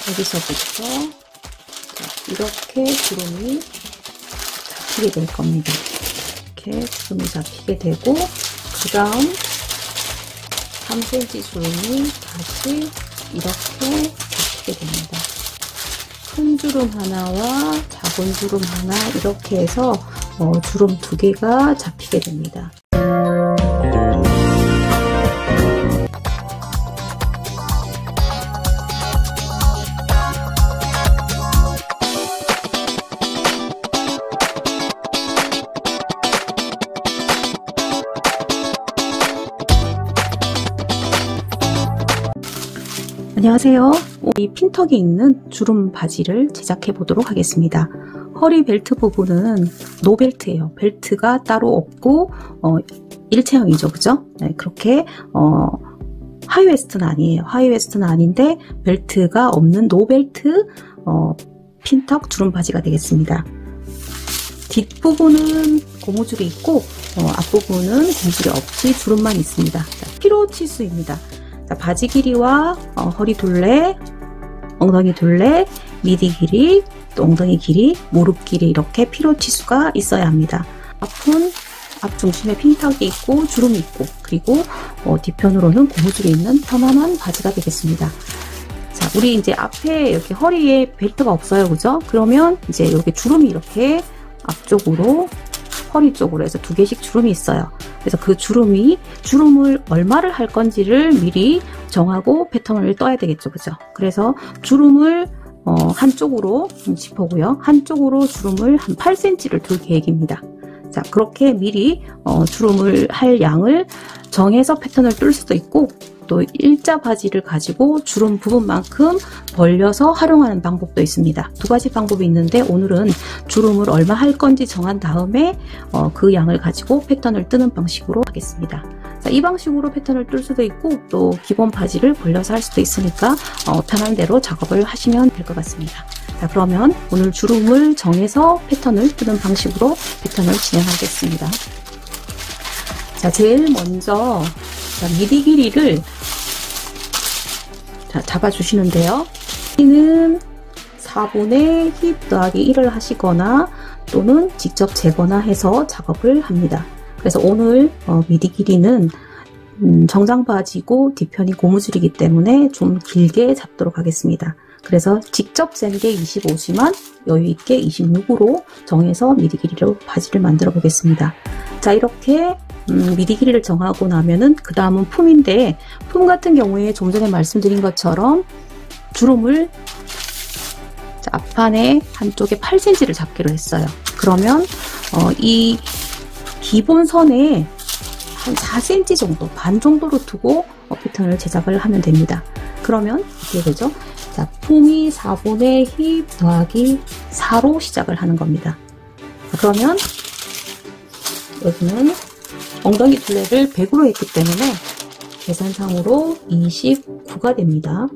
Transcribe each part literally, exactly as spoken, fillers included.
여기서부터 이렇게 주름이 잡히게 될 겁니다. 이렇게 주름이 잡히게 되고, 그 다음 삼 센티미터 주름이 다시 이렇게 잡히게 됩니다. 큰 주름 하나와 작은 주름 하나 이렇게 해서 어, 주름 두 개가 잡히게 됩니다. 안녕하세요. 이 핀턱이 있는 주름 바지를 제작해 보도록 하겠습니다. 허리 벨트 부분은 노벨트예요. 벨트가 따로 없고 어, 일체형이죠, 그죠? 네, 그렇게 어, 하이웨스트는 아니에요. 하이웨스트는 아닌데 벨트가 없는 노벨트 어, 핀턱 주름 바지가 되겠습니다. 뒷부분은 고무줄이 있고 어, 앞부분은 고무줄이 없이 주름만 있습니다. 자, 피로 치수입니다. 자, 바지 길이와 어, 허리 둘레, 엉덩이 둘레, 미디 길이, 또 엉덩이 길이, 무릎 길이 이렇게 피로 치수가 있어야 합니다. 앞은 앞 중심에 핀턱이 있고 주름이 있고, 그리고 어, 뒤편으로는 고무줄이 있는 편안한 바지가 되겠습니다. 자, 우리 이제 앞에 이렇게 허리에 벨트가 없어요, 그죠? 그러면 이제 여기 주름이 이렇게 앞쪽으로 허리 쪽으로 해서 두 개씩 주름이 있어요. 그래서 그 주름이 주름을 얼마를 할 건지를 미리 정하고 패턴을 떠야 되겠죠, 그죠? 그래서 주름을 어, 한쪽으로 짚어고요. 한쪽으로 주름을 한 팔 센티미터를 둘 계획입니다. 자, 그렇게 미리 어, 주름을 할 양을 정해서 패턴을 뜰 수도 있고, 또 일자 바지를 가지고 주름 부분만큼 벌려서 활용하는 방법도 있습니다. 두 가지 방법이 있는데 오늘은 주름을 얼마 할 건지 정한 다음에 어, 그 양을 가지고 패턴을 뜨는 방식으로 하겠습니다. 자, 이 방식으로 패턴을 뜰 수도 있고, 또 기본 바지를 벌려서 할 수도 있으니까 어, 편한 대로 작업을 하시면 될 것 같습니다. 자, 그러면 오늘 주름을 정해서 패턴을 뜨는 방식으로 패턴을 진행하겠습니다. 자, 제일 먼저 자, 미디 길이를 자, 잡아주시는데요. 길이는 사분의 힙 더하기 일을 하시거나 또는 직접 재거나 해서 작업을 합니다. 그래서 오늘 어, 미디 길이는 음, 정장 바지고 뒤편이 고무줄이기 때문에 좀 길게 잡도록 하겠습니다. 그래서 직접 잰 게 이십오지만 여유있게 이십육으로 정해서 미디 길이로 바지를 만들어 보겠습니다. 자, 이렇게 음, 미디 길이를 정하고 나면은 그 다음은 품인데, 품 같은 경우에 좀 전에 말씀드린 것처럼 주름을 자, 앞판에 한쪽에 팔 센티미터를 잡기로 했어요. 그러면 어, 이 기본선에 한 사 센티미터 정도, 반 정도로 두고 어, 패턴을 제작을 하면 됩니다. 그러면 어떻게 되죠? 자, 품이 사분의 힙 더하기 사로 시작을 하는 겁니다. 자, 그러면 여기는 엉덩이 둘레를 백으로 했기 때문에 계산상으로 이십구가 됩니다.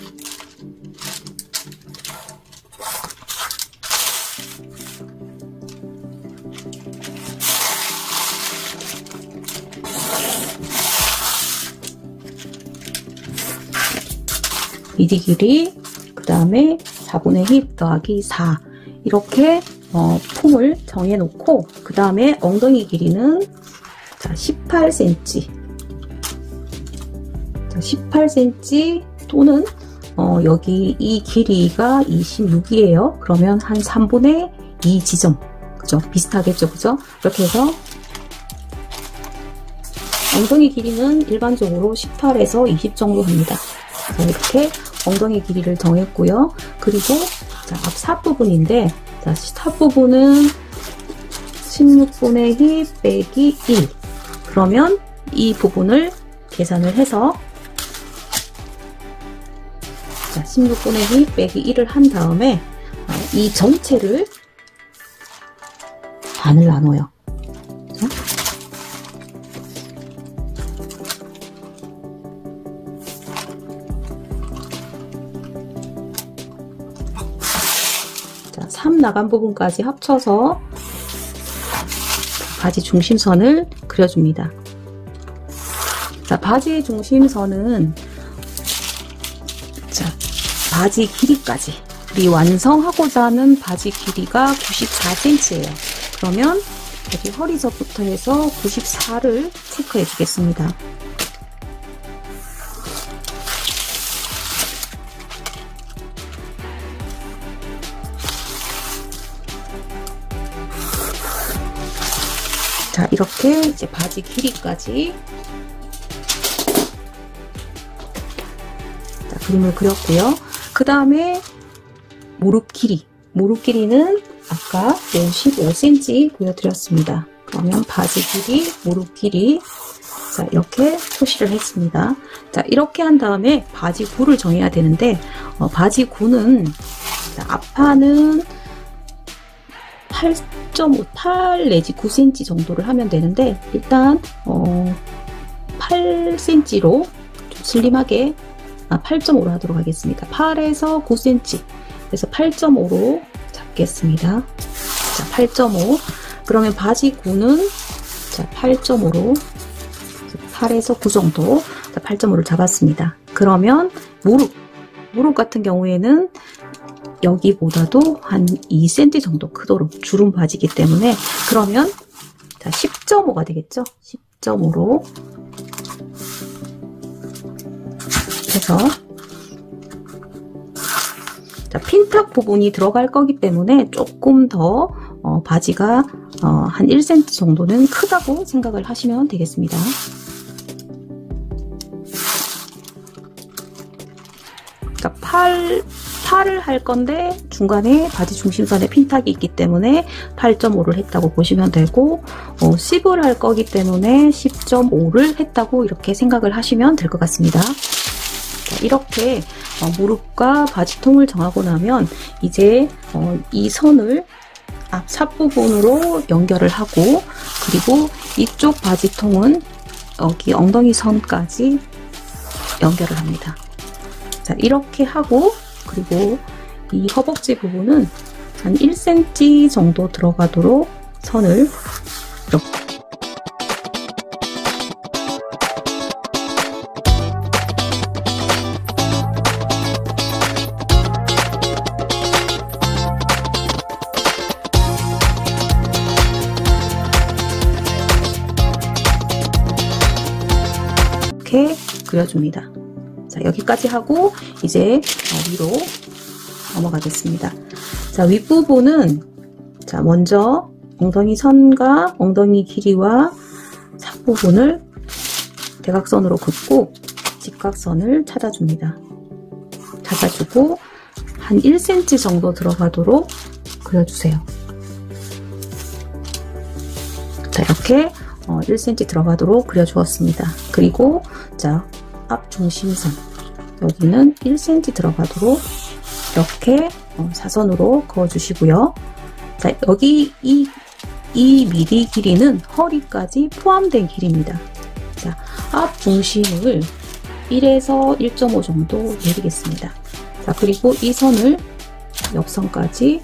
미디 길이, 그 다음에 사분의 힙 더하기 사, 이렇게 어, 품을 정해 놓고, 그 다음에 엉덩이 길이는 자, 십팔 센티미터. 자, 십팔 센티미터 또는 어, 여기 이 길이가 이십육이에요. 그러면 한 삼분의 이 지점. 그죠? 비슷하겠죠? 그죠? 이렇게 해서 엉덩이 길이는 일반적으로 십팔에서 이십 정도 합니다. 자, 이렇게 엉덩이 길이를 정했고요. 그리고 자, 앞 삽 부분인데, 자, 삽 부분은 십육분의 힙 빼기 일. 그러면 이 부분을 계산을 해서 자, 십육분의 힙 빼기 일을 한 다음에 이 전체를 반을 나눠요. 자. 자, 삼 나간 부분까지 합쳐서 바지 중심선을 그려줍니다. 자, 바지의 중심선은 자, 바지 길이까지, 우리 완성하고자 하는 바지 길이가 구십사 센티미터예요. 그러면 여기 허리서부터 해서 구십사를 체크해 주겠습니다. 자, 이렇게 이제 바지 길이까지 자, 그림을 그렸고요. 그 다음에 무릎 길이, 무릎 길이는 아까 오십오 센티미터 보여드렸습니다. 그러면 바지 길이, 무릎 길이, 자, 이렇게 표시를 했습니다. 자, 이렇게 한 다음에 바지 굴을 정해야 되는데, 어, 바지 굴은, 자, 앞판은 팔 점 오, 팔 내지 구 센티미터 정도를 하면 되는데, 일단, 어, 팔 센티미터로 좀 슬림하게, 아, 팔 점 오로 하도록 하겠습니다. 팔에서 구 센티미터, 그래서 팔 점 오로 잡겠습니다. 자, 팔 점 오. 그러면 바지 굴은, 자, 팔 점 오로, 팔에서 구 정도, 자, 팔 점 오를 잡았습니다. 그러면 무릎, 무릎 같은 경우에는 여기보다도 한 이 센티미터 정도 크도록 주름 바지기 때문에, 그러면 자, 십 점 오가 되겠죠? 십 점 오로 해서, 자, 핀탁 부분이 들어갈 거기 때문에 조금 더 어, 바지가 어, 한 일 센티미터 정도는 크다고 생각을 하시면 되겠습니다. 자, 팔, 팔을 할 건데 중간에 바지 중심선에 핀탁이 있기 때문에 팔 점 오를 했다고 보시면 되고, 어, 십을 할 거기 때문에 십 점 오를 했다고 이렇게 생각을 하시면 될 것 같습니다. 자, 이렇게 어, 무릎과 바지통을 정하고 나면 이제 어, 이 선을 앞 삽부분으로 연결을 하고, 그리고 이쪽 바지통은 여기 엉덩이 선까지 연결을 합니다. 자, 이렇게 하고, 그리고 이 허벅지 부분은 한 일 센티미터 정도 들어가도록 선을 이렇게 이렇게 그려줍니다. 자, 여기까지 하고 이제 위로 넘어가겠습니다. 자, 윗부분은 자, 먼저 엉덩이 선과 엉덩이 길이와 삽 부분을 대각선으로 긋고 직각선을 찾아줍니다. 찾아주고 한 일 센티미터 정도 들어가도록 그려주세요. 자, 이렇게 어, 일 센티미터 들어가도록 그려주었습니다. 그리고 자, 앞 중심선 여기는 일 센티미터 들어가도록 이렇게 어, 사선으로 그어주시고요. 자, 여기 이, 이 미디 길이는 허리까지 포함된 길이입니다. 자, 앞 중심을 일에서 일 점 오 정도 내리겠습니다. 자, 그리고 이 선을 옆선까지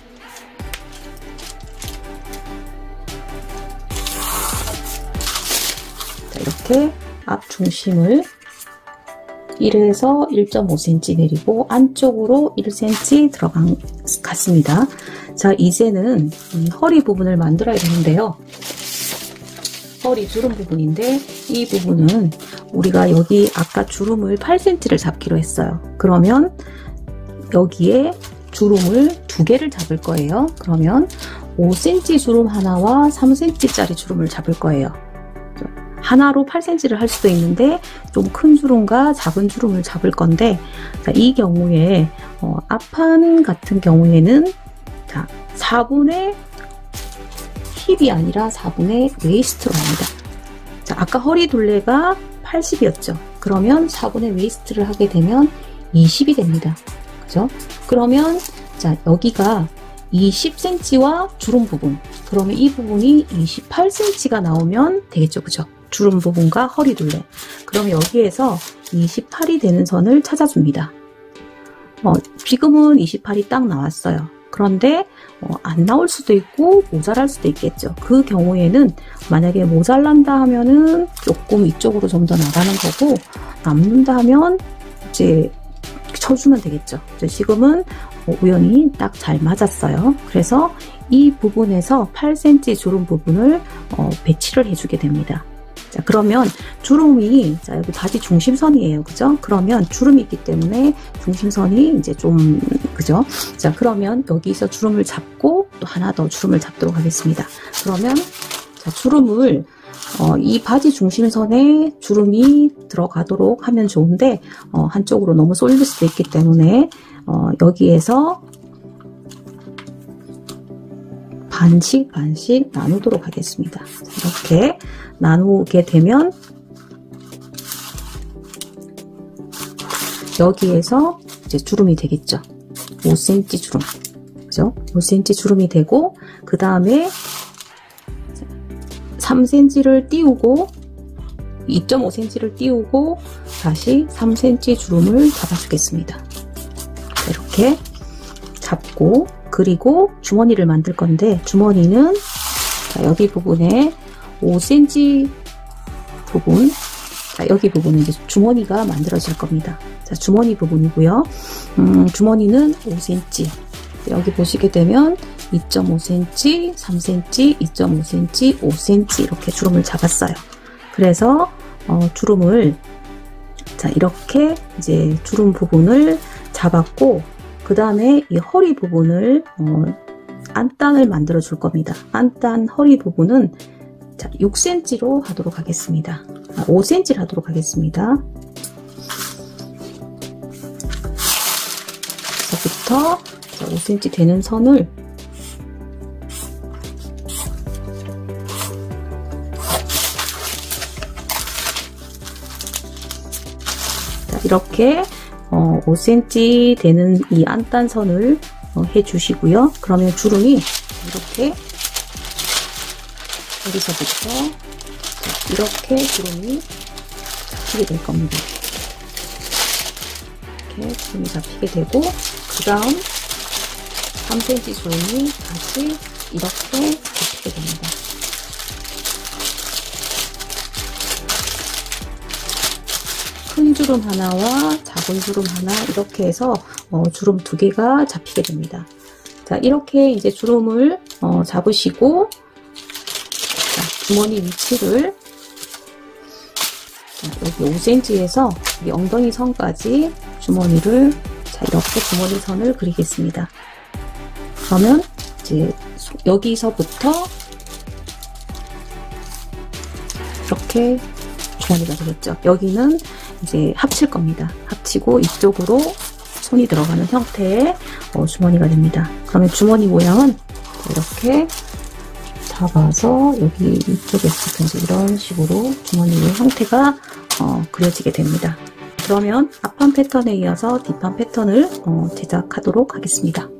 자, 이렇게 앞 중심을 일에서 일 점 오 센티미터 내리고 안쪽으로 일 센티미터 들어간 갔습니다. 자, 이제는 이 허리 부분을 만들어야 되는데요. 허리 주름 부분인데 이 부분은 우리가 여기 아까 주름을 팔 센티미터를 잡기로 했어요. 그러면 여기에 주름을 두 개를 잡을 거예요. 그러면 오 센티미터 주름 하나와 삼 센티미터짜리 주름을 잡을 거예요. 하나로 팔 센티미터를 할 수도 있는데 좀 큰 주름과 작은 주름을 잡을 건데, 자, 이 경우에 어, 앞판 같은 경우에는 자, 사분의 힙이 아니라 사분의 웨이스트로 합니다. 자, 아까 허리 둘레가 팔십이었죠. 그러면 사분의 웨이스트를 하게 되면 이십이 됩니다. 그죠? 그러면 자, 여기가 이십 센티미터와 주름 부분, 그러면 이 부분이 이십팔 센티미터가 나오면 되겠죠. 그죠? 주름 부분과 허리 둘레. 그럼 여기에서 이십팔이 되는 선을 찾아줍니다. 어, 지금은 이십팔이 딱 나왔어요. 그런데 어, 안 나올 수도 있고 모자랄 수도 있겠죠. 그 경우에는 만약에 모자란다 하면은 조금 이쪽으로 좀 더 나가는 거고, 남는다 하면 이제 쳐주면 되겠죠. 지금은 우연히 딱 잘 맞았어요. 그래서 이 부분에서 팔 센티미터 주름 부분을 어, 배치를 해주게 됩니다. 자, 그러면 주름이, 자, 여기 바지 중심선이에요. 그죠? 그러면 주름이 있기 때문에 중심선이 이제 좀, 그죠? 자, 그러면 여기서 주름을 잡고 또 하나 더 주름을 잡도록 하겠습니다. 그러면, 자, 주름을, 어, 이 바지 중심선에 주름이 들어가도록 하면 좋은데, 어, 한쪽으로 너무 쏠릴 수도 있기 때문에, 어, 여기에서 반씩 반씩 나누도록 하겠습니다. 이렇게 나누게 되면 여기에서 이제 주름이 되겠죠. 오 센티미터 주름, 그죠? 오 센티미터 주름이 되고, 그 다음에 삼 센티미터를 띄우고 이 점 오 센티미터를 띄우고 다시 삼 센티미터 주름을 잡아주겠습니다. 이렇게 잡고, 그리고 주머니를 만들 건데, 주머니는 자, 여기 부분에 오 센티미터 부분, 자, 여기 부분은 이제 주머니가 만들어질 겁니다. 자, 주머니 부분이고요. 음, 주머니는 오 센티미터. 여기 보시게 되면 이 점 오 센티미터, 삼 센티미터, 이 점 오 센티미터, 오 센티미터 이렇게 주름을 잡았어요. 그래서 어, 주름을, 자, 이렇게 이제 주름 부분을 잡았고, 그 다음에 이 허리 부분을 어, 안단을 만들어 줄 겁니다. 안단 허리 부분은 자, 육 센티미터로 하도록 하겠습니다. 아, 오 센티미터를 하도록 하겠습니다. 여기서부터 자, 오 센티미터 되는 선을 자, 이렇게 어, 오 센티미터 되는 이 안단선을 어, 해주시고요. 그러면 주름이 이렇게 여기서부터 자, 이렇게 주름이 잡히게 될 겁니다. 이렇게 주름이 잡히게 되고, 그 다음 삼 센티미터 주름이 다시 이렇게 잡히게 됩니다. 큰 주름 하나와 작은 주름 하나 이렇게 해서 어, 주름 두 개가 잡히게 됩니다. 자, 이렇게 이제 주름을 어, 잡으시고, 자, 주머니 위치를 자, 여기 오 센티미터에서 이 엉덩이 선까지 주머니를, 자, 이렇게 주머니 선을 그리겠습니다. 그러면 이제 여기서부터 이렇게 주머니가 되겠죠. 여기는 이제 합칠 겁니다. 합치고 이쪽으로 손이 들어가는 형태의 어, 주머니가 됩니다. 그러면 주머니 모양은 이렇게 잡아서 여기 이쪽에서 이제 이런 식으로 주머니의 형태가 어, 그려지게 됩니다. 그러면 앞판 패턴에 이어서 뒷판 패턴을 어, 제작하도록 하겠습니다.